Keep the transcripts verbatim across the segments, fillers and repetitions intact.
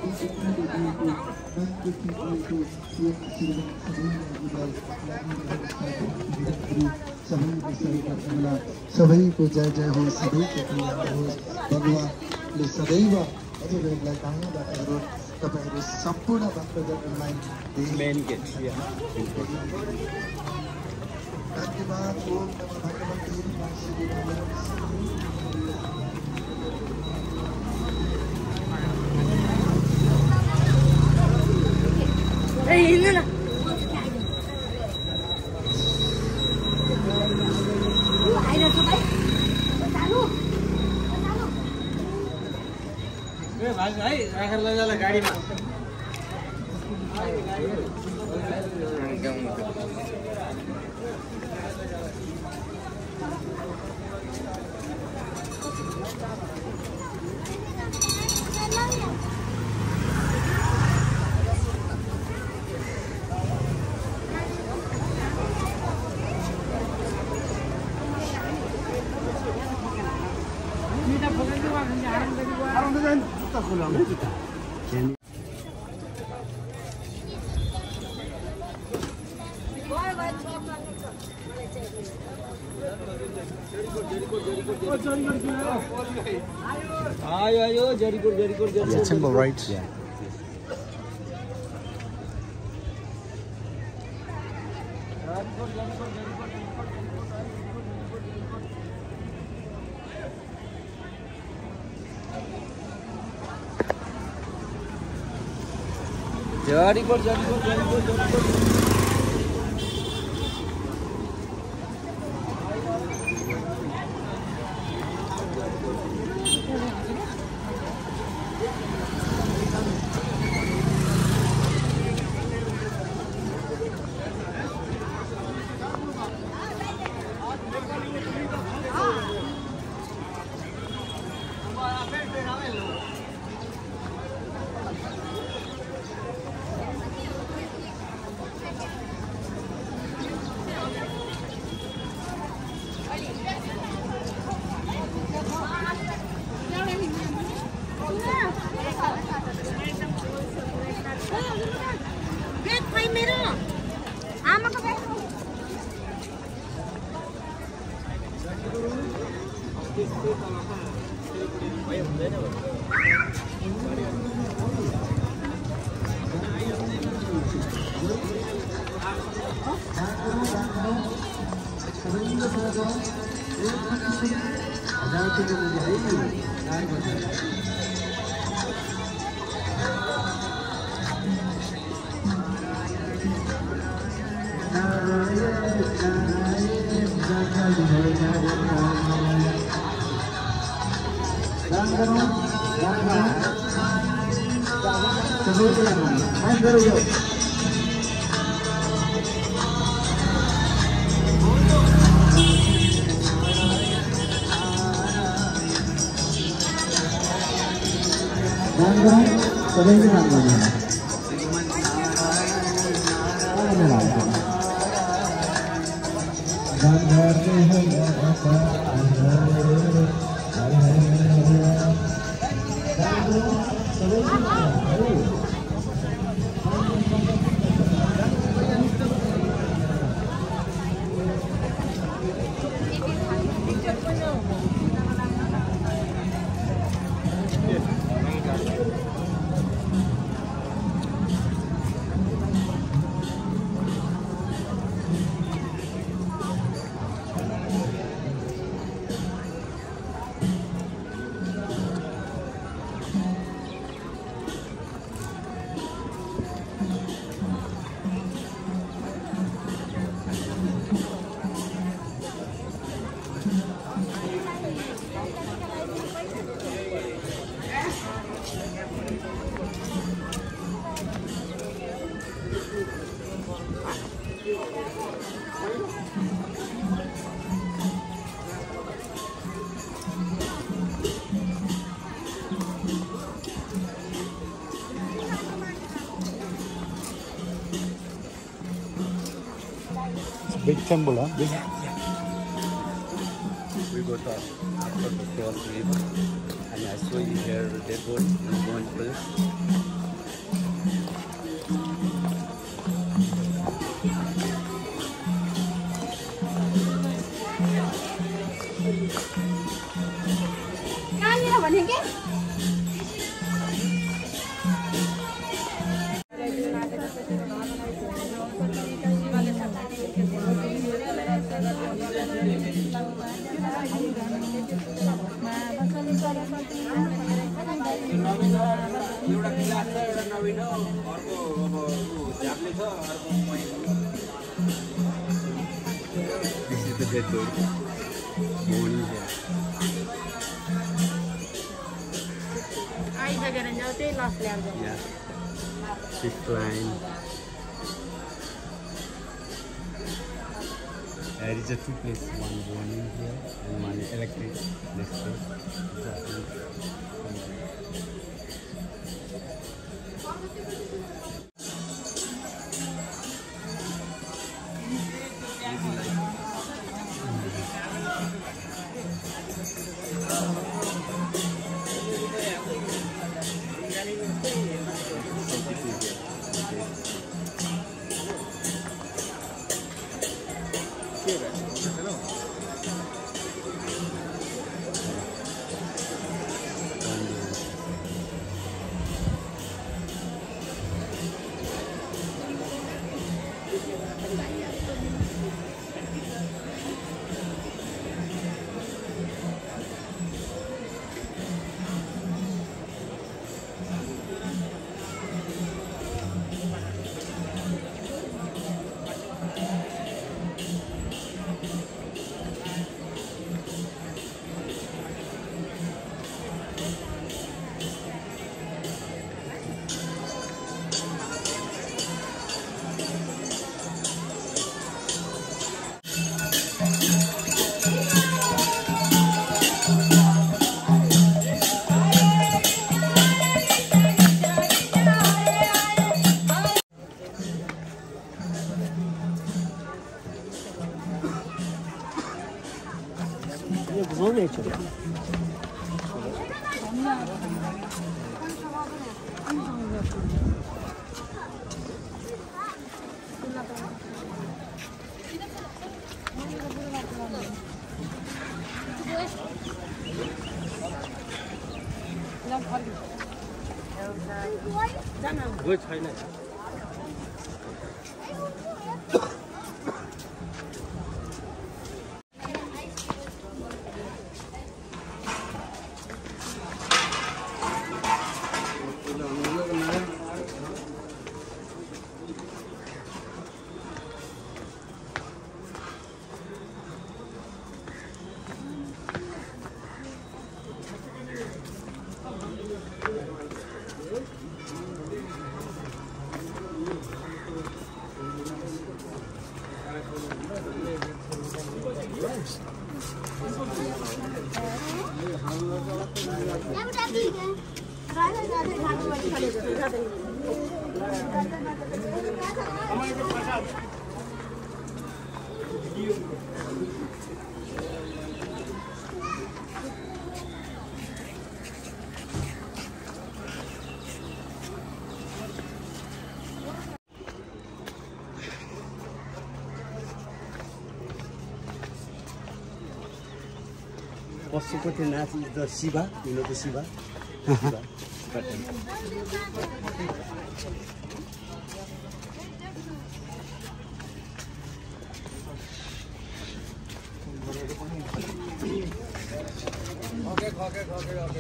सबैको जय जय हो सबैको कल्याण होस् भगवानले सदैव हजुरहरूलाई दायाँबाट हेरोस् तपाईहरू सम्पूर्ण भक्तजनहरूलाई मेन गेट धन्यवाद ओम नमः भगवते वासुदेवाय ए हिँड्नु न भाइ भाइ राखेर लैजाला गाडीमा आयो आयो जरीकोट जरीकोट जरीकोट Symbol, right? Yeah. जरीकोट जरीकोट जरीकोट जरीकोट Big temple, huh? Big. We go to after the cross river and I saw you here dead body in one place. एउटा गिलास छ एउटा नवीन हो अर्को अब झाप्ले छ अर्को This is the dead bird. Morning here. Yeah. She's flying. There is a two place, one warning here and one electric next door. Good China. Pashupatinath is the Shiva, you know the Shiva? Shiva. Okay, okay, okay, okay.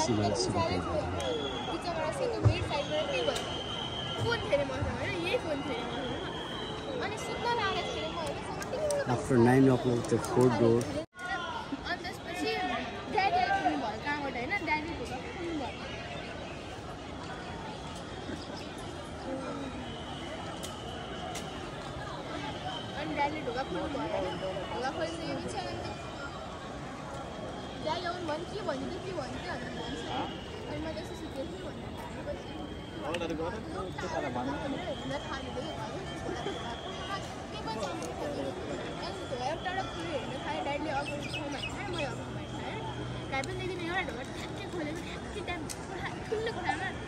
सिधा सिधा बिचबाट सेतो mid साइडबाट के भयो phone फेरि मसँग होइन यही फोन फेरि मसँग अनि सुत्न लागेको थिएँ म होइन After nine o'clock, the fourth door. अनि त्यसपछि ड्याडी आइपुग्नु भयो कहाँबाट होइन ड्याडी ढुक्का खुल्नु भयो अनि ड्याडी ढुक्का खुल्नु भयो होइन ढुक्का खोलिसकेपछि अनि ड्याडी आउनु भयो के भन्यो त के भन्यो क्या भनेर भन्छ अनि मैले यसो सुतेको थिएँ भनेर एउटा कुरो हेर्न खाएँ ड्याडीले अगाडि ठाउँमा खाएँ मैले अगाडि खाएँ घाइपेदेखि एउटा ढोका ठ्याक्कै खोलेको ठ्याक्कै टाइम ठुलो कोठामा